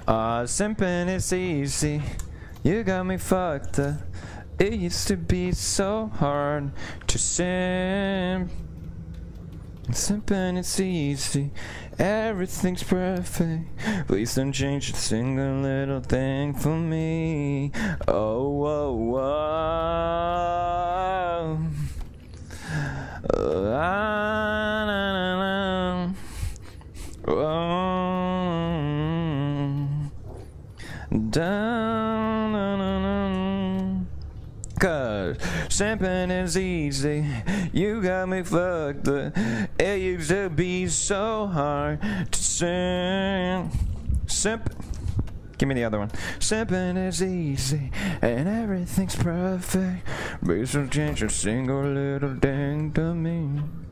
Simping is easy. You got me fucked up. It used to be so hard to simp. Simping is easy. Everything's perfect. Please don't change a single little thing for me. Oh, whoa, whoa. Cause simping is easy. You got me fucked up. It used to be so hard to simp. Give me the other one. Simping is easy and everything's perfect. Please don't change a single little thing to me.